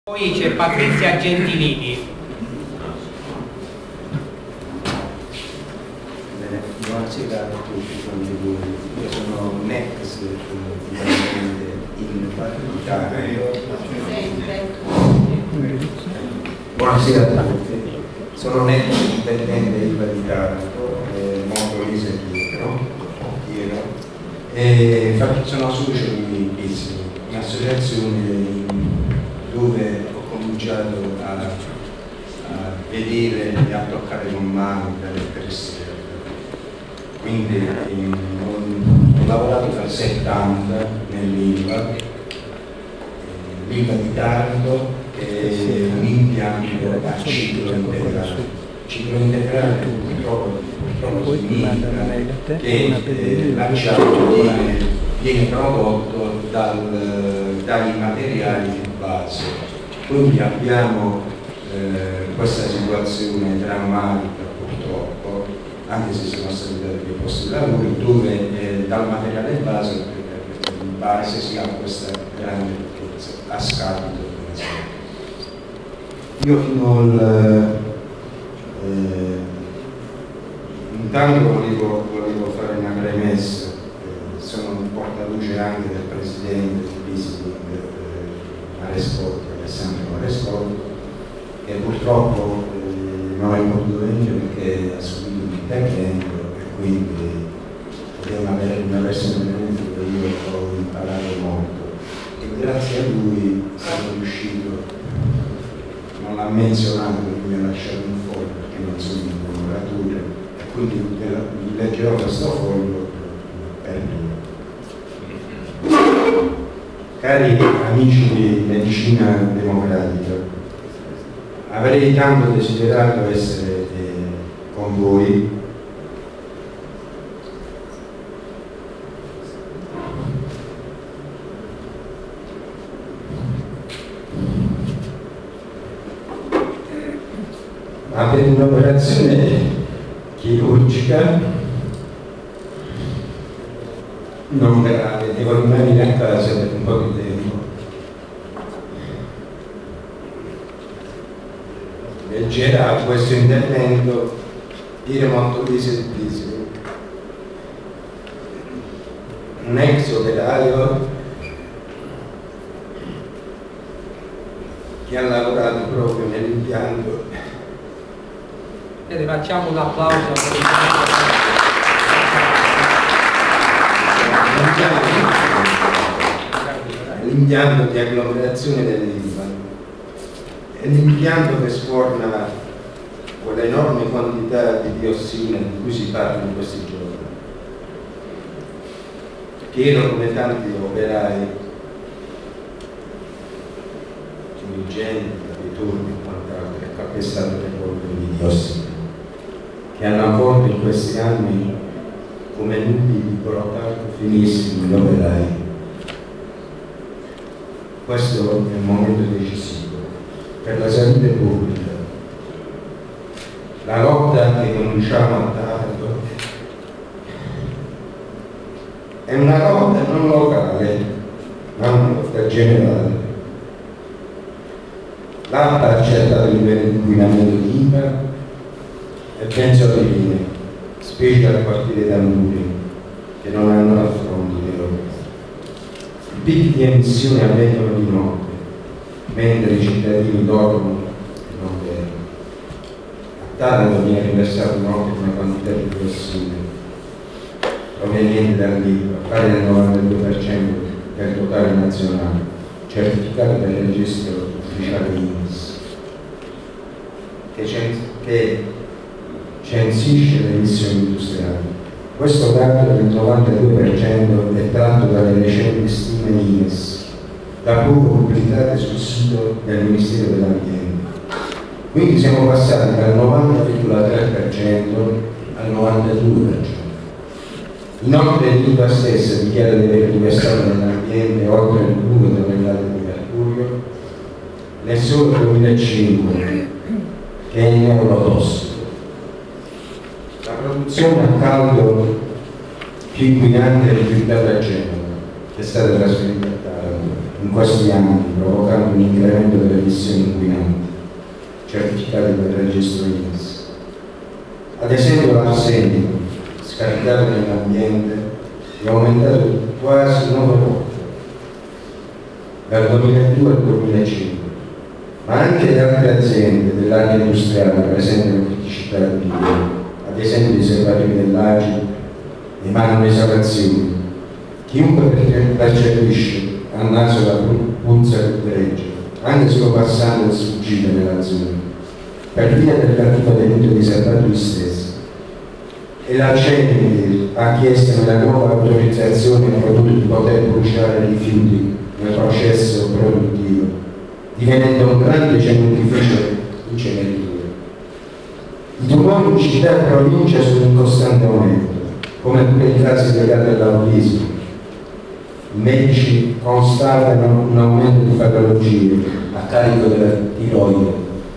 Poi c'è Patrizia Gentilini. Buonasera a tutti quanti voi. Io sono un ex dipendente in Taranto. Buonasera a tutti. Sono un ex dipendente di Taranto, molto risa dietro, e sono socio di BISI, un'associazione dove ho cominciato a vedere e a toccare con mano le caratteristiche. Quindi ho lavorato per 70 nell'ILVA, l'ILVA di Taranto, che è un impianto a ciclo integrale. Ciclo integrale purtroppo significa che l'acciaio viene prodotto dai materiali di base. Quindi abbiamo questa situazione drammatica purtroppo, anche se sono stati dati dei posti di lavoro, dove dal materiale base si ha questa grande ricchezza a scapito dell'azienda. Io intanto volevo fare una premessa, sono un portaluce anche del presidente di Visiting Maresport, Alessandro Maresport, che purtroppo non è potuto venire perché ha subito un intervento e quindi è una persona venuta che io ho imparato molto e grazie a lui sono riuscito, non l'ha menzionato perché mi ha lasciato un foglio perché non sono in lavoratore e quindi vi leggerò questo foglio per lui. Cari amici di Medicina Democratica, avrei tanto desiderato essere con voi, ma per un'operazione chirurgica non grave, devo rimanere a casa per un po' di tempo. Leggerà questo intervento dire molto di servizio. Un ex operaio che ha lavorato proprio nell'impianto. E facciamo un applauso per l'impianto di agglomerazione dell'ILVA. È l'impianto che sforna quella enorme quantità di diossina di cui si parla in questi giorni. Piero, come tanti operai, dirigenti, capiturni e quant'altro, che ha calpestato le polveri di diossina, che hanno avvolto in questi anni come nubi di brocato finissimi gli operai. Questo è un momento decisivo per la salute pubblica. La lotta che cominciamo a Taranto è una lotta non locale, ma una lotta generale. L'ANPA ha accertato il livello di inquinamento di IPA e benzoiline, specie al quartiere Tamburi, che non hanno affronti vero. I picchi di emissione avvengono di notte, mentre i cittadini dormono e non vedono. A Taranto viene riversato notte una quantità di diossine proveniente dall'ILVA, pari al 92% del totale nazionale, certificato dal registro ufficiale INPS, che censisce le emissioni industriali. Questo dato del 92% è tratto dalle recenti stime INES, da poco pubblicate sul sito del Ministero dell'Ambiente. Quindi siamo passati dal 90,3% al 92%. Inoltre l'ILVA stessa dichiara di aver riversato nell'ambiente oltre 2 tonnellate di mercurio nel solo 2005, che è neurotossico. La produzione a caldo più inquinante è rifiutata a Genova, che è stata trasferita a Taranto. in questi anni, provocando un incremento delle emissioni inquinanti, certificati dal registro INPS. Ad esempio l'arsenico, scaricato nell'ambiente, è aumentato quasi 9 volte dal 2002 al 2005, ma anche le altre aziende dell'area industriale presentano criticità di livello. Ad esempio i serbatoio dell'ACI emanano esalazioni. Chiunque percepisce al naso la puzza del greggio, anche solo passando e sfuggire nella zona, per via del cattivo tenuto di serbatoi stessi. E la CENI ha chiesto nella nuova autorizzazione di poter bruciare rifiuti nel processo produttivo, divenendo un grande cementificio in cementura. I tumori in città e provincia sono in costante aumento, come pure i casi legati all'autismo. I medici constatano un aumento di patologie a carico della tiroide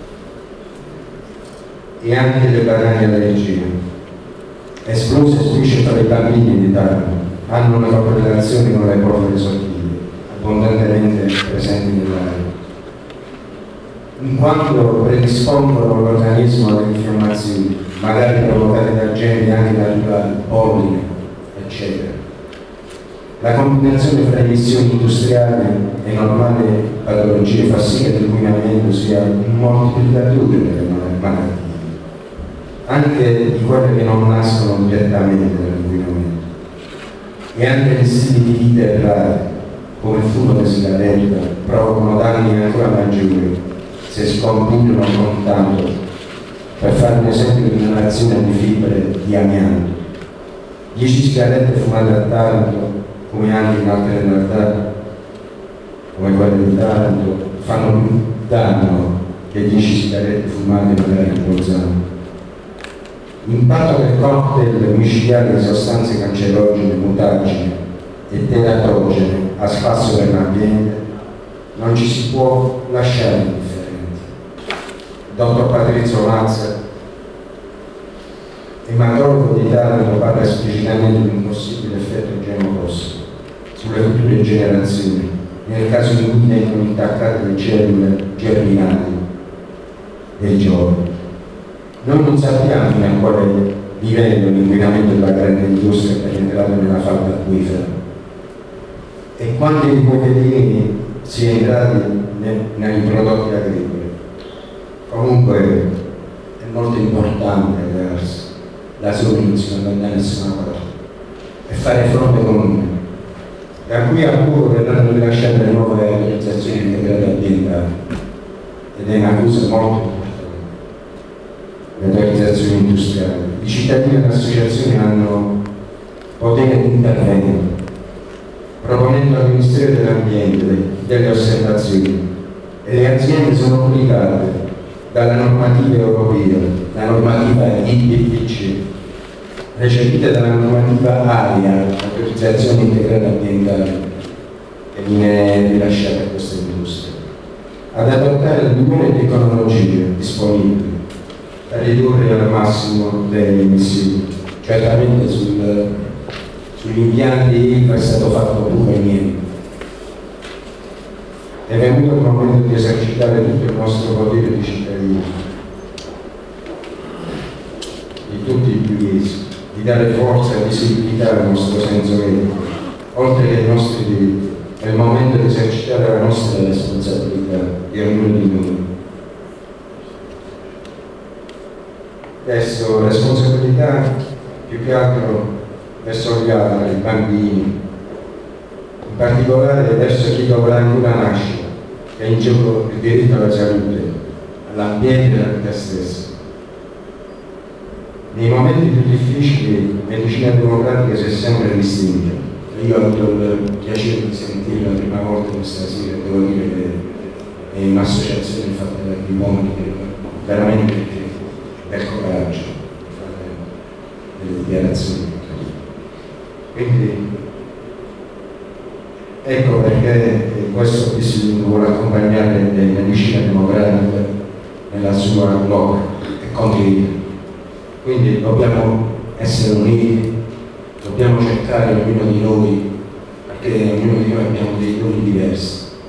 e anche delle banali allergie. Esplose specie tra i bambini in Italia hanno una correlazione con le polveri sottili, abbondantemente presenti nell'aria, in quanto predispongono l'organismo alle infiammazioni, magari provocate da agenti anche naturali, polline, eccetera. La combinazione fra emissioni industriali e normali patologie fa sì che l'inquinamento sia un moltiplicatore delle malattie, anche di quelle che non nascono direttamente dall'inquinamento. E anche gli stili di vita errati, come il fumo di sigaretta, provocano danni ancora maggiori se scombinano con tanto, per fare un esempio di inalazione di fibre di amianto. 10 sigarette fumate a Taranto, come anche in altre realtà, come quelle di Taranto, fanno più danno che 10 sigarette fumate magari in Bolzano. L'impatto del cocktail micidiale di sostanze cancerogene, mutagene e teratogene a spasso per l'ambiente non ci si può lasciare indifferenti. Dottor Patrizio Mazza, ematologo di Taranto, parla esplicitamente di un possibile effetto genotossico sulle future generazioni nel caso in cui vengono intaccate le cellule germinali dei giovani. Noi non sappiamo fino a quale livello l'inquinamento della grande industria è penetrato nella falda acquifera e quanti di quei veleni sia entrati nei prodotti agricoli. Comunque è molto importante darsi la soluzione non da nessuna parte e fare fronte comune. Da qui a poco verranno rilasciate le nuove autorizzazioni integrate ambientali ed è una cosa molto importante. Le autorizzazioni industriali. I cittadini e le associazioni hanno potere di intervento, proponendo al Ministero dell'Ambiente delle osservazioni e le aziende sono obbligate dalla normativa europea, la normativa IPPC, recepita dalla normativa ARIA, l'autorizzazione integrata ambientale, che viene rilasciata a questa industria, ad adottare il migliore tecnologie disponibili per ridurre al massimo le emissioni. Certamente sugli impianti è stato fatto pure niente. È venuto il momento di esercitare tutto il nostro potere di cittadini, di tutti i pugliesi, di dare forza e visibilità al nostro senso etico, oltre che ai nostri diritti. È il momento di esercitare la nostra responsabilità di ognuno di noi. Adesso responsabilità più che altro verso gli altri, i bambini, in particolare verso chi dovrà ancora nascere, che è in gioco il diritto alla salute, all'ambiente e alla vita stessa. Nei momenti più difficili Medicina Democratica si è sempre distinta. Io ho avuto il piacere di sentire la prima volta questa sera, devo dire che è un'associazione fatta da uomini che veramente del coraggio, delle dichiarazioni. Quindi ecco perché questo istituto vuole accompagnare le Medicina Democratica nella sua opera e condividere. Quindi dobbiamo essere uniti, dobbiamo cercare ognuno di noi, perché ognuno di noi abbiamo dei doni diversi,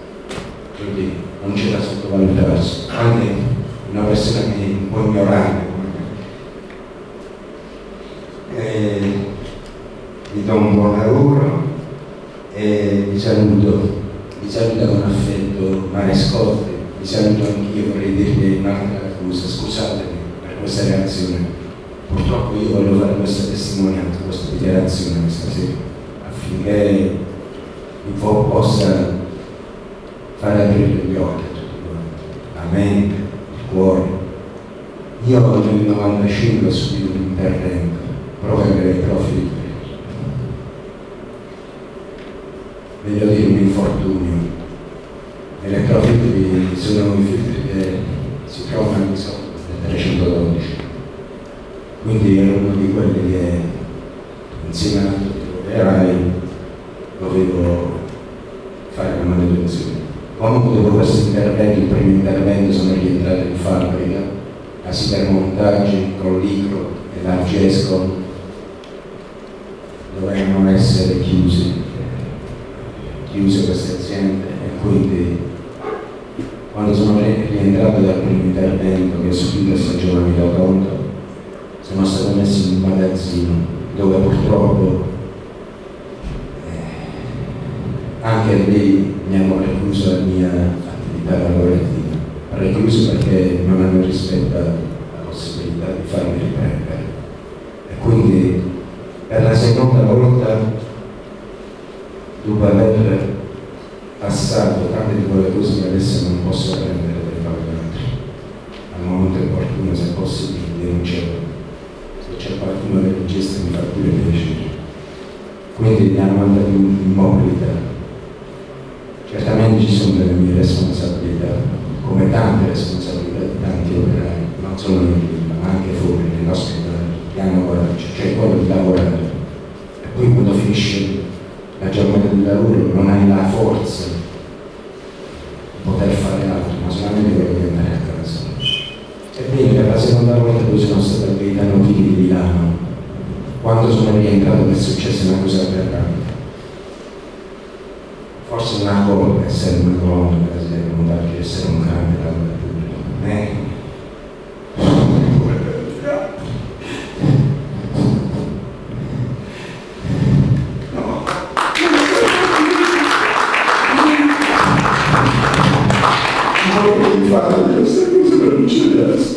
quindi non c'è da sottovalutarsi, anche una persona che è un po' ignorante come me. Vi do un buon lavoro e vi saluto con affetto Marescotti, vi saluto anch'io, vorrei dirvi un'altra cosa, scusatemi per questa reazione. Purtroppo io voglio fare questa testimonianza, questa dichiarazione questa sera, affinché vi possa fare aprire gli occhi a tutti quanti, la mente, il cuore. Io nel 95 ho subito un intervento proprio per i profili. Voglio dire un infortunio. Elettrofili sono i filtri che si trovano di sotto del 312. Quindi ero uno di quelli che insieme a tutti gli operai dovevo fare la manutenzione. Comunque dopo questo intervento, il primo intervento, sono rientrato in fabbrica, a Sidermontaggi, Collicro e l'Argesco dovevano essere chiuse queste aziende, e quindi quando sono rientrato dal primo intervento che ho subito a San Giovanni da Tonto, sono stato messo in un magazzino dove purtroppo anche lì mi hanno recluso la mia attività lavorativa, recluso perché non hanno rispettato la possibilità di farmi riprendere, e quindi per la seconda volta, dopo aver passato tante di quelle cose che adesso non posso prendere per fare altri, al momento opportuno, se possibile, denuncerò. Se c'è qualcuno che mi gesta mi fa pure piacere. Quindi mi hanno mandato in immobilità. Certamente ci sono delle mie responsabilità, come tante responsabilità di tanti operai, non solo in ma anche fuori, nei nostri operai, che hanno coraggio, cioè quello di lavorare. E poi quando finisce la giornata di lavoro non hai la forza di poter fare altro, ma solamente quello di andare a casa. Ebbene, per la seconda volta poi sono stato a Gaetano Chini di Milano. Quando sono rientrato mi è successa una cosa aberrante. Forse una colpa essere una colonna per essere essere un grande lavoratore. Fare queste cose per non ci adesso.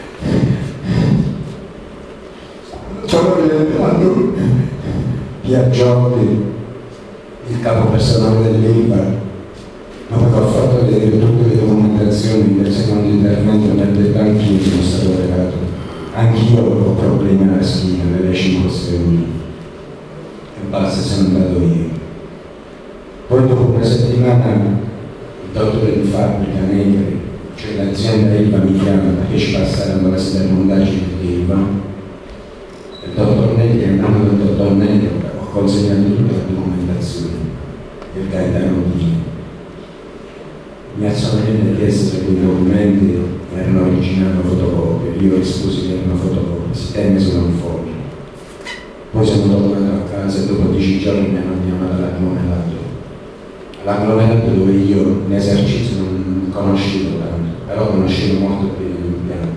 Stiamo rientrando Piaggiotti, il capo personale dell'ILVA, dopo che ho fatto vedere tutte le documentazioni del secondo intervento nel dettaglio che sono stato operato. Anch'io ho problemi alla schiena, nelle 5 stelle. E basta, sono andato io. Poi dopo una settimana il dottore di fabbrica Negri, cioè l'azienda ILVA, mi chiama perché ci passarono la Sidermontaggi dell'ILVA. Il dottor Negri, andando dal dottor Negri, ho consegnato tutta la documentazione del Gaetano Chini. Mi ha solamente chiesto se quei documenti erano originali o fotocopie. Io risposi che erano fotocopie, si tenne solo un foglio. Poi sono tornato a casa e dopo 10 giorni mi hanno chiamato all'agglomerato. L'agglomerato dove io in esercizio non conoscevo tanto, però conoscevo molto bene l'impianto.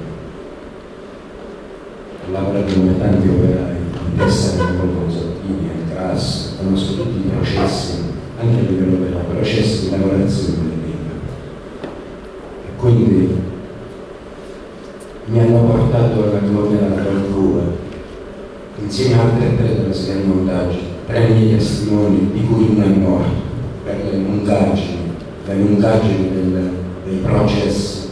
Ho lavorato come tanti operai, in testa con consottini, a classe, conosco tutti i processi, anche a livello operaio, processi di lavorazione dell'ILVA. E quindi mi hanno portato all'agglomerato al CUA, insieme a altre 3 della Sidermontaggi, 3 miei testimoni, di cui uno è morto per le lungaggini dei processi.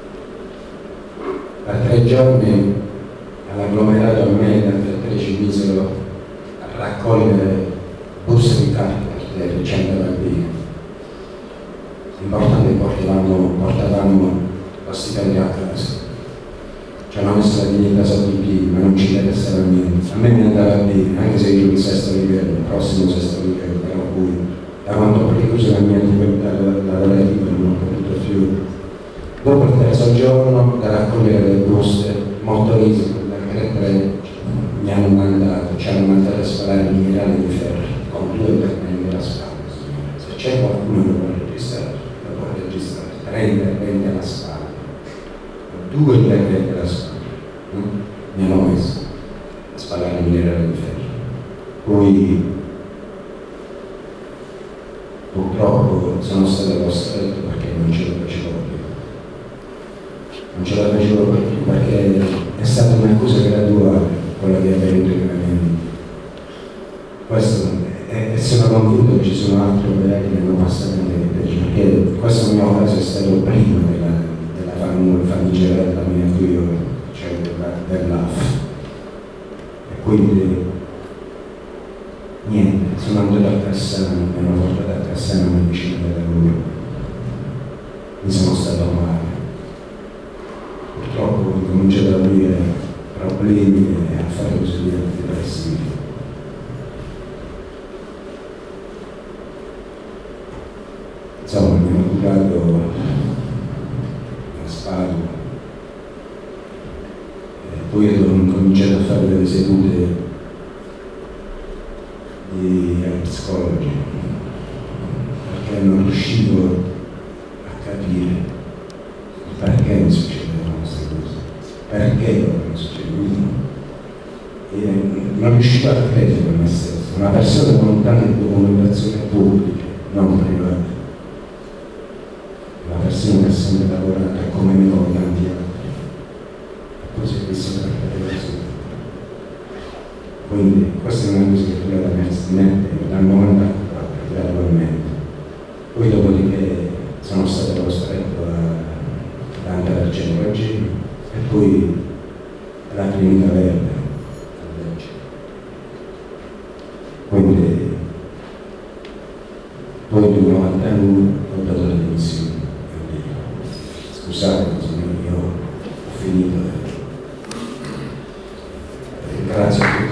Per 3 giorni all'agglomerato a me e altre 3 ci misero a raccogliere buste di carta per 100 bambini. L'importante è che portavamo lo stipendio a casa. Ci hanno messo la dignità sotto i piedi, ma non ci interessava niente. A me mi andava bene, anche se io in sesto livello, il prossimo sesto livello, però poi da quando ho richiuso la mia attività lavorativa non ho potuto più. Dopo il terzo giorno, da raccogliere le buste, motoristi da 3 mi hanno mandato, ci hanno mandato a spalare il minerale di ferro con 2 pennelli della spalla. Se c'è qualcuno che vuole registrare, lo può registrare. interventi alla spalla, 2 interventi alla spalla, mi hanno messo a spallare minerale di ferro. Poi purtroppo sono stato costretto perché non ce la facevo più. Non ce la facevo più perché è stata una cosa graduale quella che è avvenuta in mia vita. Questo e sono convinto che ci sono altri operai che ne hanno passato anche peggio, perché questo mio caso è stato prima della famigerata mia qui, cioè dell'AF. E quindi niente, sono andato a Cassano, mi hanno portato a Cassano una vicina da lavoro. Mi sono stato male. Purtroppo ho cominciato ad avere problemi e a fare così depressivi. Insomma, mi hanno curato a Sparo e poi ho cominciato a fare delle sedute di psicologi perché non riuscivo a capire perché mi succedevano queste cose, perché mi succedevano. E non riuscivo a credere per me stesso, una persona con tante documentazioni pubbliche, non private, una persona che ha sempre lavorato come me con tanti altri, e poi si è visto trattare così. Quindi questa è una cosa che doveva mettere dal 94 gradualmente. Poi dopodiché sono stato costretto ad andare al centro Agino e poi alla clinica verde a Lecce. Quindi poi nel 92 ho dato le dimissioni. Scusate, io ho finito. Grazie a tutti.